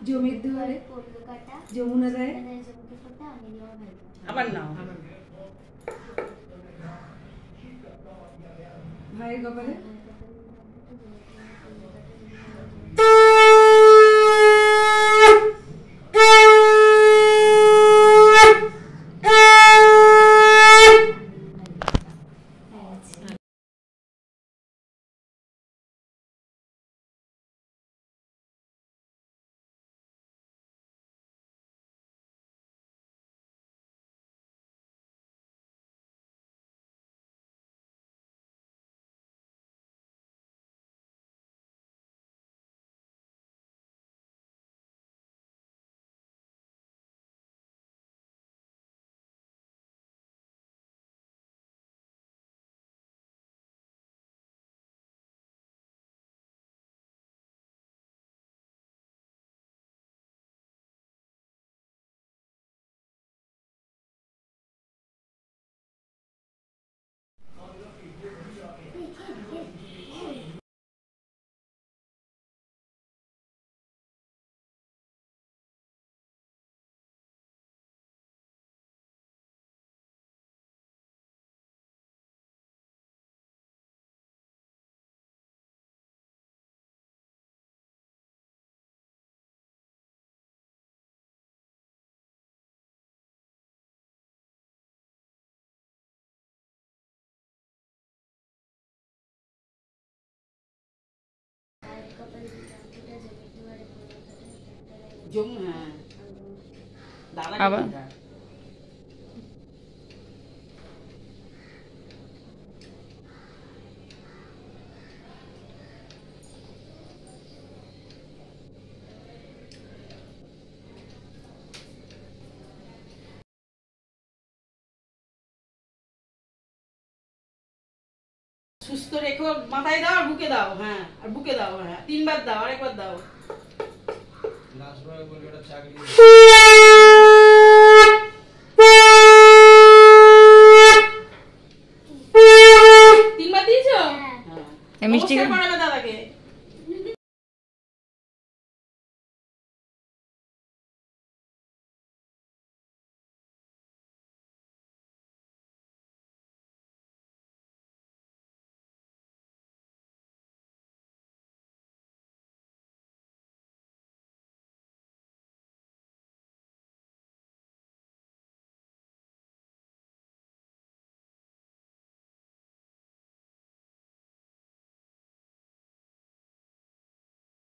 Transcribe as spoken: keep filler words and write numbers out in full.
জমির দুয়ারে পড়লো কাটা যমুনা রায় জমিতে ফোটা আমি নিও ভাই আবার নাও ভাইয়ের কপালে জম হ্যাঁ দাদা আবার সুস্থ রেখো মাথায় দাও আর বুকে দাও হ্যাঁ আর বুকে দাও হ্যাঁ তিনবার দাও আরেকবার দাও লাস্টবার বলি ওটা চাকরি তিনবার দিয়েছো এই মিষ্টি নমস্কার করে দাও